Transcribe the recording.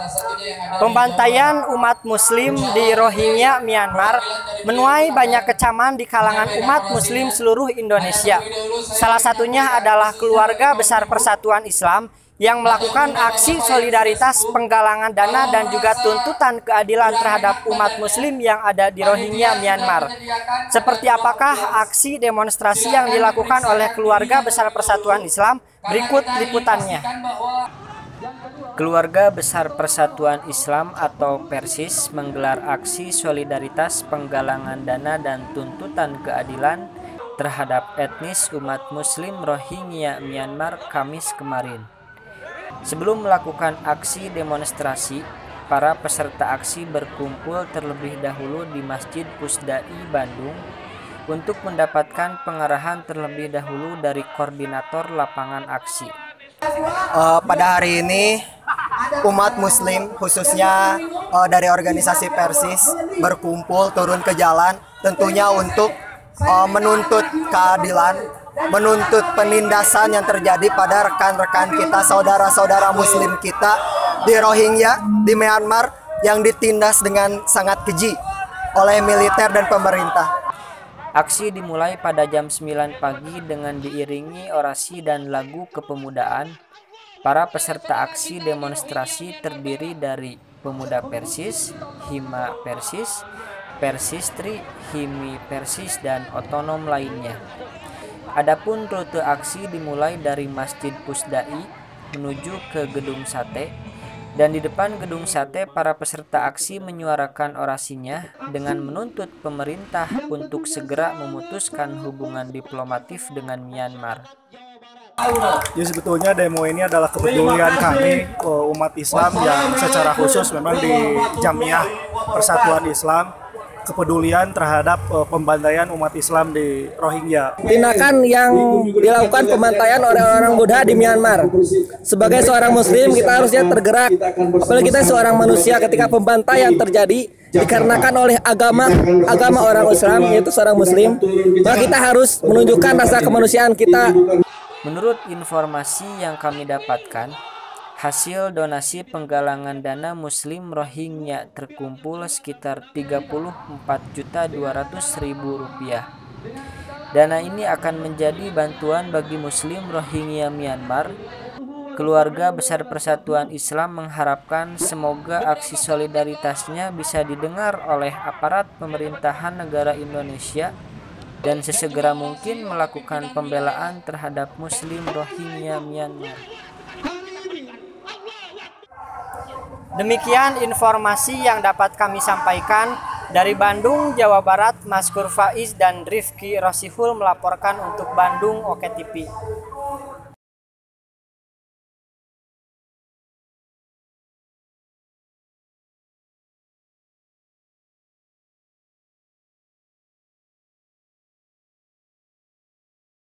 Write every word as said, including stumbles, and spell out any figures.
Pembantaian umat muslim di Rohingya, Myanmar menuai banyak kecaman di kalangan umat muslim seluruh Indonesia. Salah satunya adalah Keluarga Besar Persatuan Islam yang melakukan aksi solidaritas penggalangan dana dan juga tuntutan keadilan terhadap umat muslim yang ada di Rohingya, Myanmar. Seperti apakah aksi demonstrasi yang dilakukan oleh Keluarga Besar Persatuan Islam? Berikut liputannya. Keluarga Besar Persatuan Islam atau Persis menggelar aksi solidaritas penggalangan dana dan tuntutan keadilan terhadap etnis umat muslim Rohingya, Myanmar Kamis kemarin. Sebelum melakukan aksi demonstrasi, para peserta aksi berkumpul terlebih dahulu di Masjid Pusdai, Bandung untuk mendapatkan pengarahan terlebih dahulu dari koordinator lapangan aksi. Uh, pada hari ini, umat muslim khususnya uh, dari organisasi Persis berkumpul turun ke jalan tentunya untuk uh, menuntut keadilan, menuntut penindasan yang terjadi pada rekan-rekan kita, saudara-saudara muslim kita di Rohingya, di Myanmar yang ditindas dengan sangat keji oleh militer dan pemerintah. Aksi dimulai pada jam sembilan pagi dengan diiringi orasi dan lagu kepemudaan. Para peserta aksi demonstrasi terdiri dari Pemuda Persis, Hima Persis, Persistri, Himi Persis, dan otonom lainnya. Adapun rute aksi dimulai dari Masjid Pusdai menuju ke Gedung Sate, dan di depan Gedung Sate para peserta aksi menyuarakan orasinya dengan menuntut pemerintah untuk segera memutuskan hubungan diplomatif dengan Myanmar. Jadi sebetulnya demo ini adalah kepedulian kami umat Islam yang secara khusus memang di Jamiah Persatuan Islam, kepedulian terhadap uh, pembantaian umat Islam di Rohingya. Tindakan yang dilakukan pembantaian oleh orang Buddha di Myanmar. Sebagai seorang muslim kita harusnya tergerak. Apalagi kita seorang manusia ketika pembantaian terjadi dikarenakan oleh agama agama orang Islam, yaitu seorang muslim, maka kita harus menunjukkan rasa kemanusiaan kita. Menurut informasi yang kami dapatkan, hasil donasi penggalangan dana muslim Rohingya terkumpul sekitar tiga puluh empat juta dua ratus ribu rupiah. Dana ini akan menjadi bantuan bagi muslim Rohingya Myanmar. Keluarga Besar Persatuan Islam mengharapkan semoga aksi solidaritasnya bisa didengar oleh aparat pemerintahan negara Indonesia dan sesegera mungkin melakukan pembelaan terhadap muslim Rohingya Myanmar. Demikian informasi yang dapat kami sampaikan dari Bandung, Jawa Barat. Maskur Faiz dan Rifki Rosihul melaporkan untuk Bandung Oke T V.